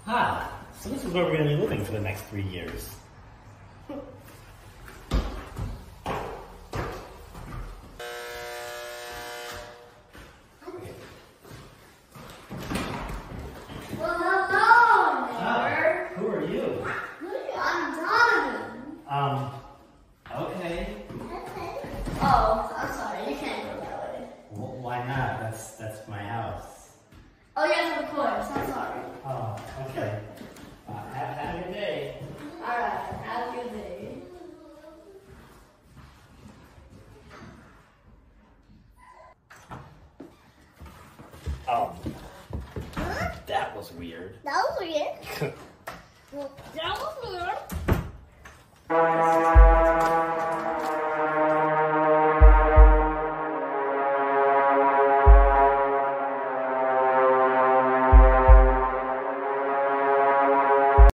Ah, so this is where we're going to be living for the next 3 years. Well, hello, neighbor. Who are you? I'm Donovan. Okay. Oh, I'm sorry. You can't go that way. Well, why not? That's my house. Oh, yes, of course. I'm sorry. Oh, okay. Have a good day. All right. Have a good day. Oh, that was weird. That was weird. That was weird.